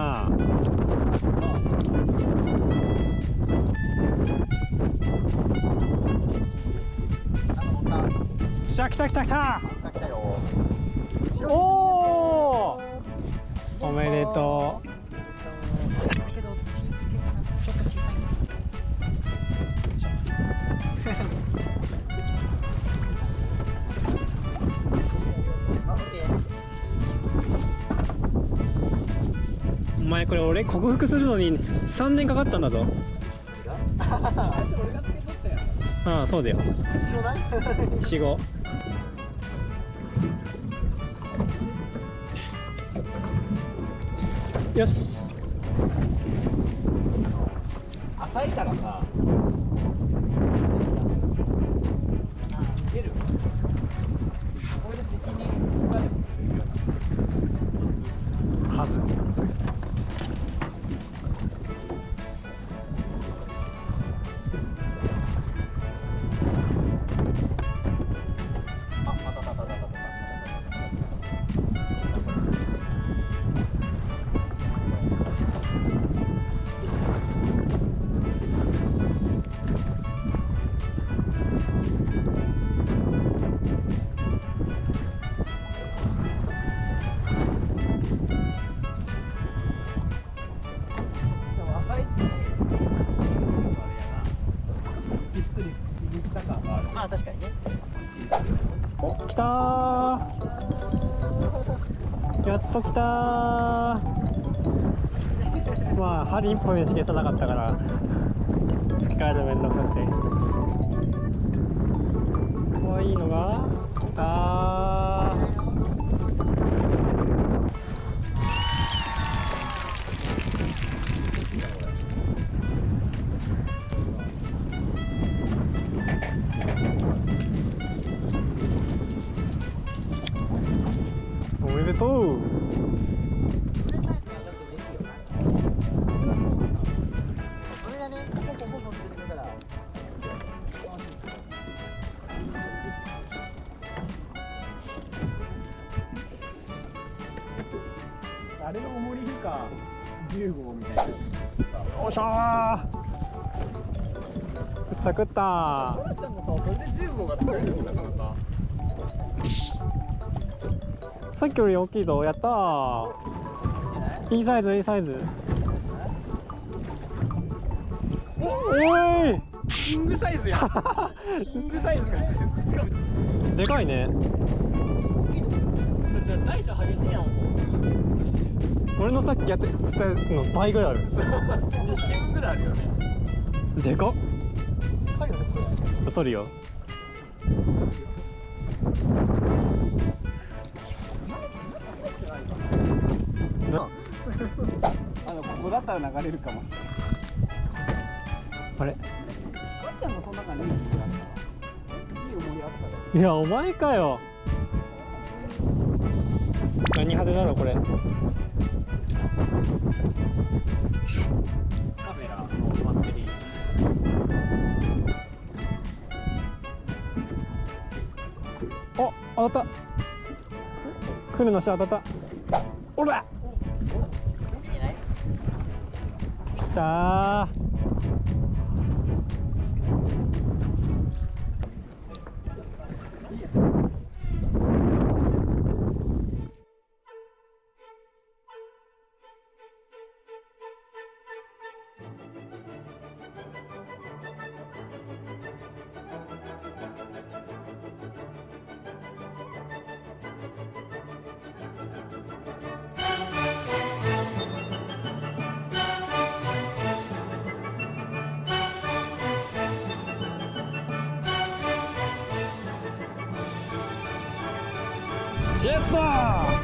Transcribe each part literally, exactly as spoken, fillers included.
な。しゃ、来た来た来た。おお、おめでとう。お前これ俺克服するのにさんねんかかったんだぞ。ああ、そうだよ。しごよし。 浅いからさ。出る。これで敵に下でも出るようなはず。まあ確かにね。 お、来たー。やっと来たー。まあ針一本でしか餌なかったから付け替えるのめんどくさくて。ここいいのが来たー。おめでとう。 あれのおもりかじゅうごうみたいな。よっしゃー。食った食ったー。 ちゃんもさ、それでじゅうごうが使えるんだからさ。 さっきより大きいぞ。やったー。いいサイズいいサイズ。おい、 キングサイズや。キングサイズがでかいね。 大小激しいやん。 俺のさっきやって釣ったやつの倍ぐらいある。 にキンぐらいあるよね。 でかっ。 高いよねそれ。 取るよ。 あのここだったら流れるかもしれない。 あれ、 かっちゃんもその中にいい思いあったわ。いい思いあったら。 いやお前かよ。何派手なのこれ。 カメラのバッテリー。 お、当たった。来るのし当たった。おら。来たー。シエスター。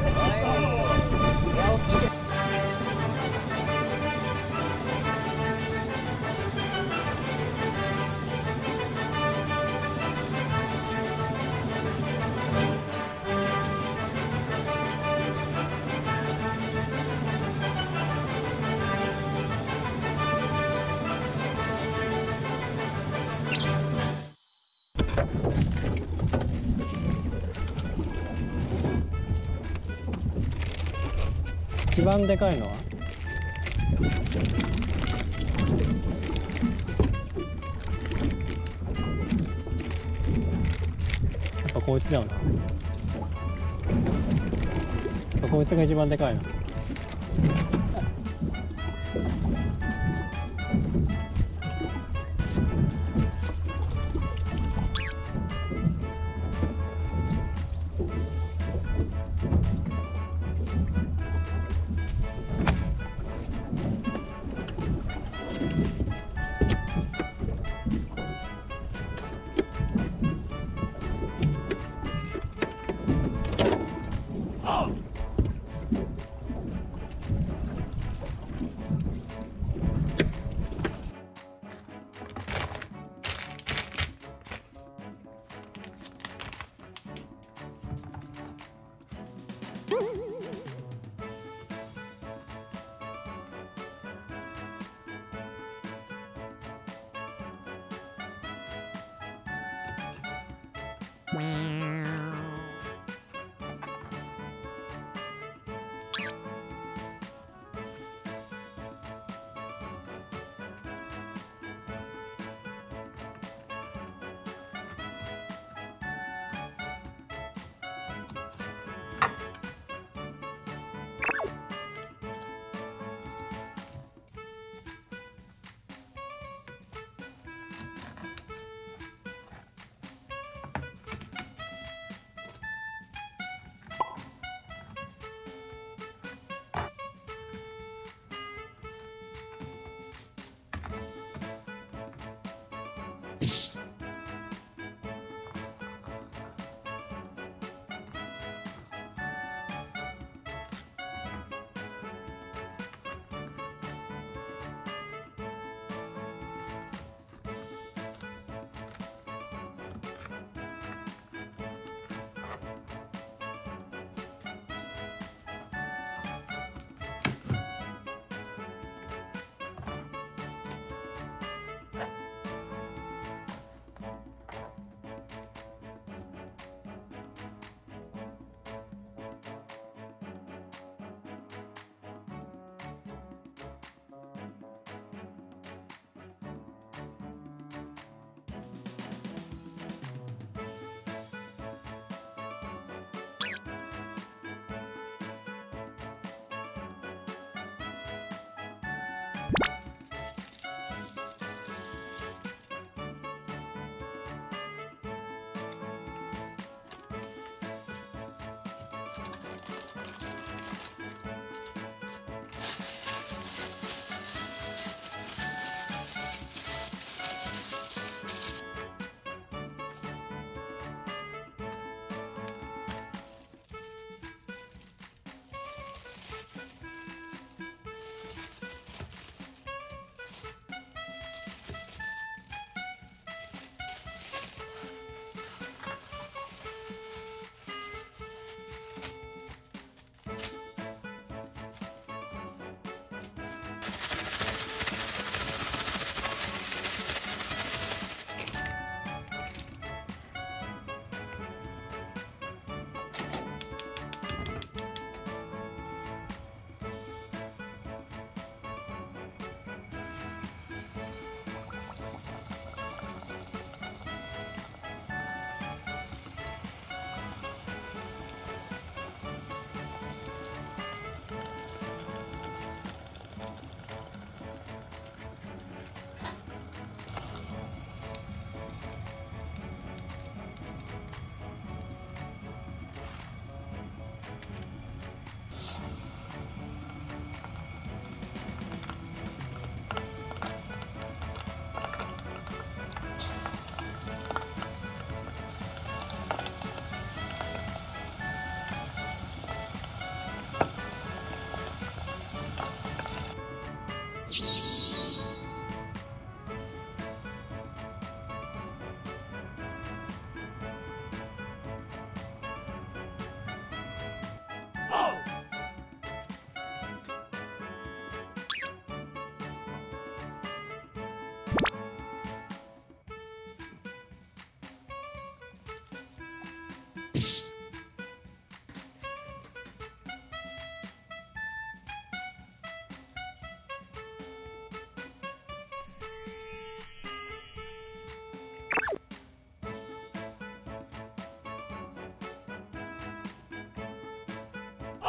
一番でかいのはやっぱこいつだよな。やっぱこいつが一番でかいな。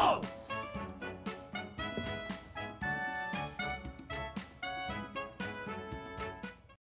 う。